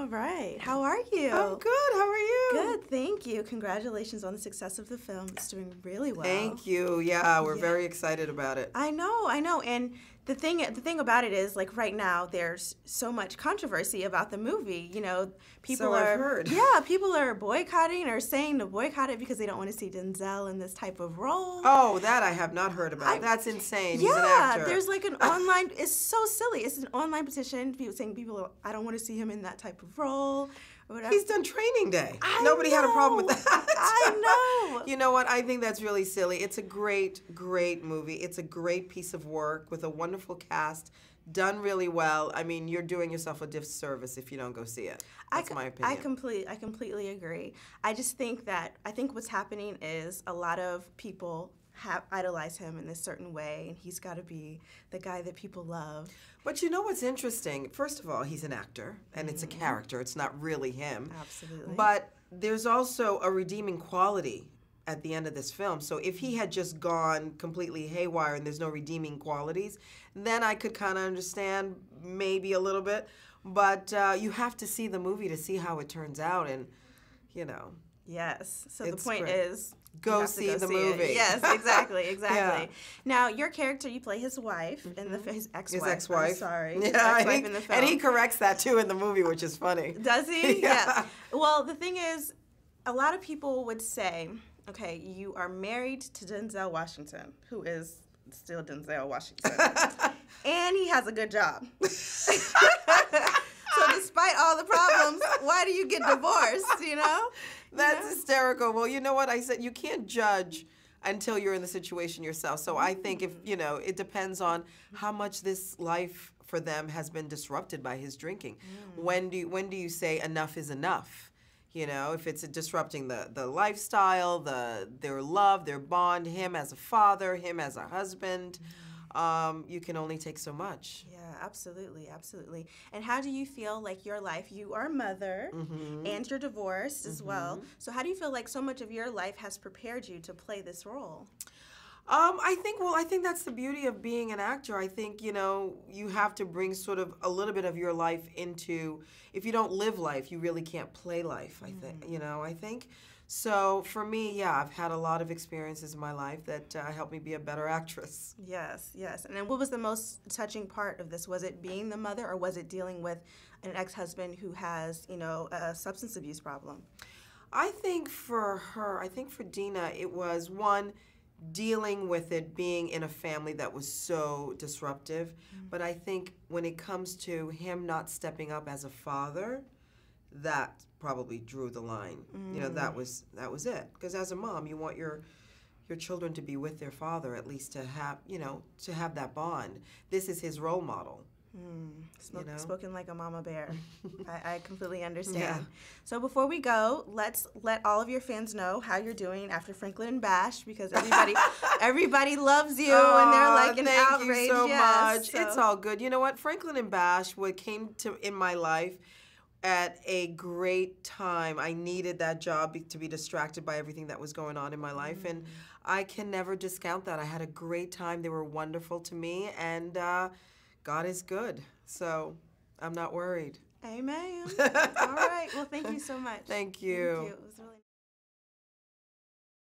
All right. How are you? I'm good. How are you? Good, thank you. Congratulations on the success of the film. It's doing really well. Thank you. Yeah, we're very excited about it. I know. And the thing about it is, like, right now there's so much controversy about the movie. You know, people So are I've heard. Yeah, people are boycotting or saying to boycott it because they don't want to see Denzel in this type of role. Oh, that I have not heard about. That's insane. He's an Yeah, actor. there's like an online. It's so silly. It's an online petition. People saying I don't want to see him in that type of role. Or whatever. He's done Training Day. Nobody had a problem with that. I know. You know what? I think that's really silly. It's a great movie. It's a great piece of work with a wonderful cast, done really well. I mean, you're doing yourself a disservice if you don't go see it. That's my opinion. I completely agree. I think what's happening is a lot of people idolize him in this certain way, and he's got to be the guy that people love. But you know what's interesting? First of all, he's an actor, and it's a character. It's not really him. Absolutely. But there's also a redeeming quality at the end of this film. So if he had just gone completely haywire and there's no redeeming qualities, then I could kind of understand maybe a little bit. But you have to see the movie to see how it turns out, and, you know. Yes. So the It's point great. is, Go see the movie. It. Yes, exactly. Yeah. Now, your character, you play his wife and his ex-wife. His ex-wife. I'm sorry. Yeah, his ex-wife in the film. and he corrects that too in the movie, which is funny. Does he? Yeah. Well, the thing is, a lot of people would say, okay, you are married to Denzel Washington, who is still Denzel Washington, and he has a good job. So despite all the problems, why do you get divorced, you know? That's hysterical. Well, you know what? I said you can't judge until you're in the situation yourself. So I think it depends on how much this life for them has been disrupted by his drinking. When do you say enough is enough? You know, if it's disrupting the lifestyle, their love, their bond, him as a father, him as a husband, you can only take so much. Yeah, absolutely. And how do you feel like your life, you are a mother and you're divorced as well. So how do you feel like so much of your life has prepared you to play this role? I think that's the beauty of being an actor. I think, you have to bring sort of a little bit of your life into, if you don't live life, you really can't play life, I think. So for me, yeah, I've had a lot of experiences in my life that helped me be a better actress. Yes. And then what was the most touching part of this? Was it being the mother, or was it dealing with an ex-husband who has, a substance abuse problem? I think for Dina, it was one, dealing with it being in a family that was so disruptive. But I think when it comes to him not stepping up as a father, that probably drew the line. That was it. Because as a mom, you want your children to be with their father, at least to have that bond. This is his role model. Spoken like a mama bear. I completely understand. Yeah. So before we go, let's let all of your fans know how you're doing after Franklin and Bash, because everybody loves you, and they're like an outrage. Thank you so much. So. It's all good. You know what? Franklin and Bash came in my life at a great time. I needed that job to be distracted by everything that was going on in my life, and I can never discount that. I had a great time. They were wonderful to me, and God is good, so I'm not worried. Amen. All right. Well, thank you so much. Thank you. Thank you. It was really nice.